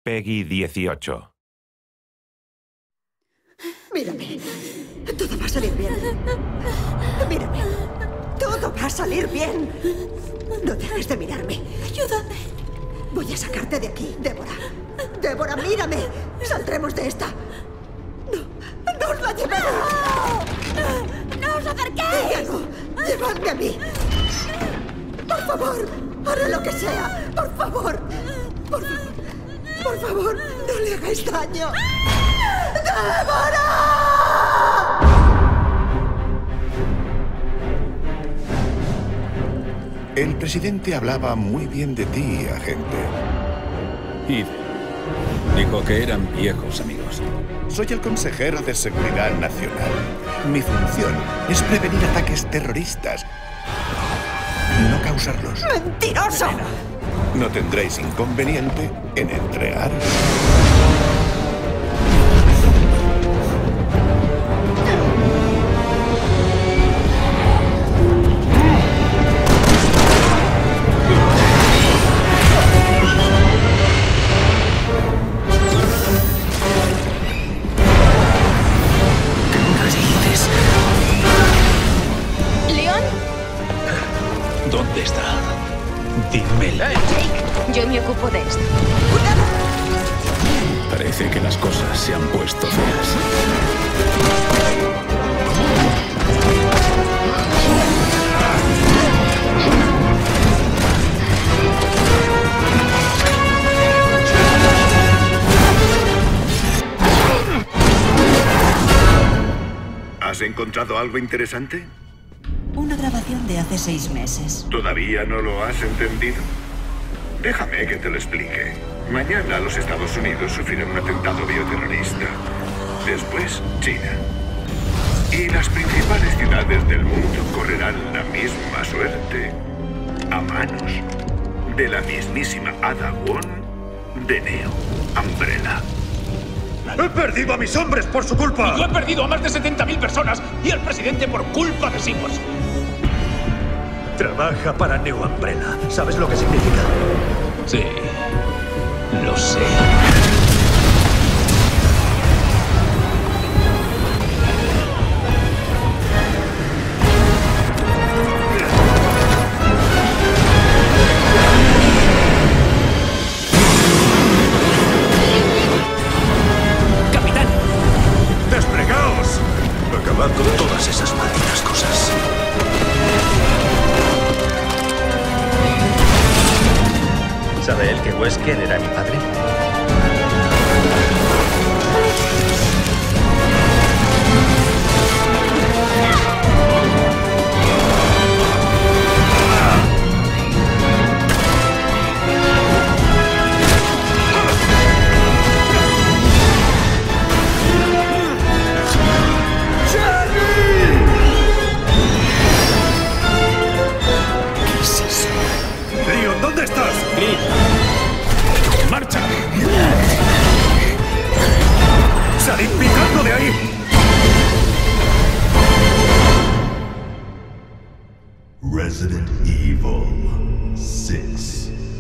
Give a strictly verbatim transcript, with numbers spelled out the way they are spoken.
Peggy dieciocho. Mírame. Todo va a salir bien. Mírame. Todo va a salir bien. No dejes de mirarme. Ayúdame. Voy a sacarte de aquí, Débora. Débora, mírame. Saldremos de esta. No, no os la llevéis. ¡No! ¡No os acerquéis! Diego, llevadme a mí. Por favor, haré lo que sea. Por favor. Por favor. Por favor, no le hagáis daño. ¡Débora! El presidente hablaba muy bien de ti, agente. Y dijo que eran viejos amigos. Soy el consejero de Seguridad Nacional. Mi función es prevenir ataques terroristas, no causarlos. ¡Mentiroso! No tendréis inconveniente en entregar. ¿León? ¿Dónde está? Dímelo. Jake, yo me ocupo de esto. Parece que las cosas se han puesto feas. ¿Has encontrado algo interesante? Una grabación de hace seis meses. ¿Todavía no lo has entendido? Déjame que te lo explique. Mañana los Estados Unidos sufrirán un atentado bioterrorista. Después, China. Y las principales ciudades del mundo correrán la misma suerte a manos de la mismísima Ada Wong de Neo Umbrella. ¡He perdido a mis hombres por su culpa! Yo he perdido a más de setenta mil personas y al presidente por culpa de Simmons. Trabaja para Neo Umbrella. ¿Sabes lo que significa? Sí, lo sé. ¡Capitán! ¡Desplegaos! Acabad con todas esas malditas cosas. ¿Sabe él que Wesker era mi padre? ¿Qué es eso? Leon, ¿dónde estás? Green, ¡Marcha! ¡Salid picando de ahí! Resident Evil six.